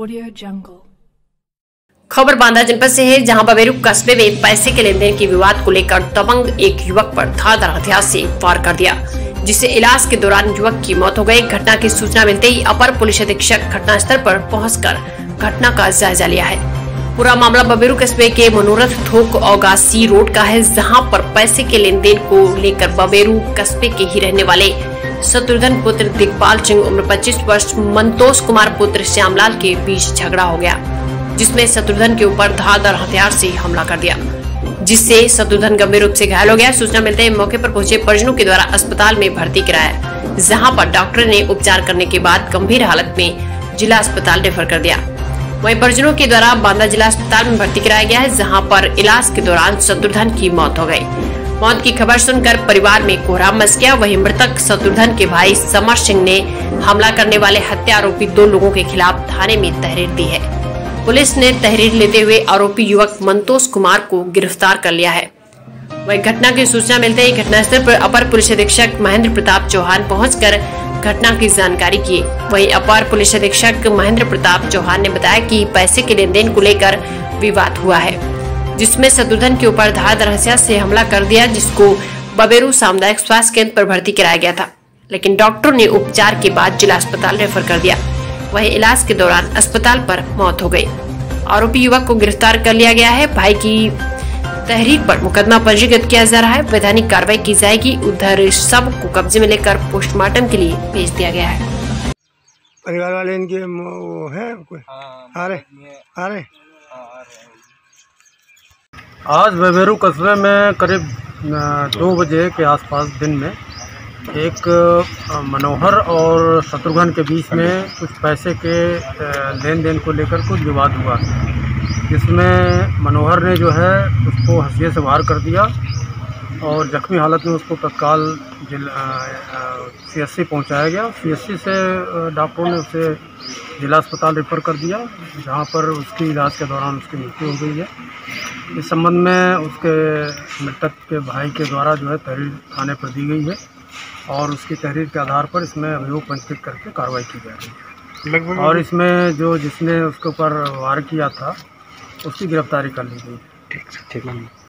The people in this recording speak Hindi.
Audio Jungle। खबर बांदा जनपद से है, जहां बबेरू कस्बे में पैसे के लेन देन के विवाद को लेकर दबंग एक युवक पर धारदार हथियार से वार कर दिया, जिससे इलाज के दौरान युवक की मौत हो गई। घटना की सूचना मिलते ही अपर पुलिस अधीक्षक घटनास्थल पर पहुंचकर घटना का जायजा लिया है। पूरा मामला बबेरू कस्बे के मनोरथ थोक औगासी रोड का है, जहां पर पैसे के लेन देन को लेकर बबेरू कस्बे के ही रहने वाले शत्रुघ्न पुत्र दिग्पाल सिंह उम्र 25 वर्ष, मंतोष कुमार पुत्र श्यामलाल के बीच झगड़ा हो गया, जिसमें शत्रुघ्न के ऊपर धारदार हथियार से हमला कर दिया, जिससे शत्रुघ्न गंभीर रूप से घायल हो गया। सूचना मिलते ही मौके पर पहुंचे परिजनों के द्वारा अस्पताल में भर्ती कराया, जहां पर डॉक्टर ने उपचार करने के बाद गंभीर हालत में जिला अस्पताल रेफर कर दिया। वहीं परिजनों के द्वारा बांदा जिला अस्पताल में भर्ती कराया गया है, जहाँ पर इलाज के दौरान शत्रुघ्न की मौत हो गयी। मौत की खबर सुनकर परिवार में कोहराम मच गया। वहीं मृतक शत्रुघ्न के भाई समर सिंह ने हमला करने वाले हत्या आरोपी 2 लोगों के खिलाफ थाने में तहरीर दी है। पुलिस ने तहरीर लेते हुए आरोपी युवक मंतोष कुमार को गिरफ्तार कर लिया है। वहीं घटना की सूचना मिलते ही घटनास्थल पर अपर पुलिस अधीक्षक महेंद्र प्रताप चौहान पहुंचकर घटना की जानकारी की। वहीं अपर पुलिस अधीक्षक महेंद्र प्रताप चौहान ने बताया कि पैसे के लेन देन को लेकर विवाद हुआ है, जिसमें शत्रुघ्न के ऊपर धारदार हथियार से हमला कर दिया, जिसको बबेरू सामुदायिक स्वास्थ्य केंद्र पर भर्ती कराया गया था, लेकिन डॉक्टरों ने उपचार के बाद जिला अस्पताल रेफर कर दिया। वहीं इलाज के दौरान अस्पताल पर मौत हो गई। आरोपी युवक को गिरफ्तार कर लिया गया है। भाई की तहरीर पर मुकदमा पंजीकृत किया जा रहा है। वैधानिक कार्रवाई की जाएगी। उधर शव को कब्जे में लेकर पोस्टमार्टम के लिए भेज दिया गया है। परिवार वाले इनके वो है कोई आ रहे आज बबेरू कस्बे में करीब 2 बजे के आसपास दिन में एक मनोहर और शत्रुघ्न के बीच में कुछ पैसे के लेन देन को लेकर कुछ विवाद हुआ, जिसमें मनोहर ने जो है उसको हंसिये से वार कर दिया और जख्मी हालत में उसको तत्काल CSC पहुंचाया गया। CSC से डॉक्टरों ने उसे जिला अस्पताल रेफर कर दिया, जहां पर उसकी इलाज के दौरान उसकी मृत्यु हो गई है। इस संबंध में उसके मृतक के भाई के द्वारा जो है तहरीर थाने पर दी गई है और उसकी तहरीर के आधार पर इसमें अभियोग पंजीकृत करके कार्रवाई की जा रही है और इसमें जिसने उसके ऊपर वार किया था उसकी गिरफ्तारी कर ली गई। ठीक।